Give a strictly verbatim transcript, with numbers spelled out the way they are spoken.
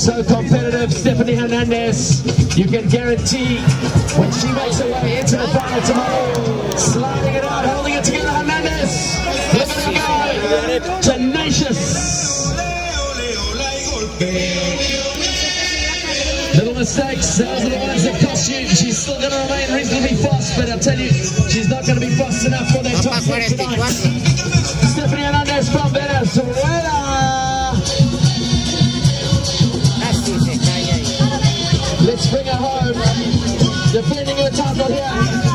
So competitive, Stephanie Hernandez. You can guarantee when she makes her way into the final tomorrow, sliding it out, holding it together, Hernandez. Look at her go. Tenacious. Little mistakes, those are the ones that cost you. She's still going to remain reasonably fast, but I'll tell you, she's not going to be fast enough for that top ten tonight. Stephanie Hernandez from Venezuela. Let's bring her home, defending her title here.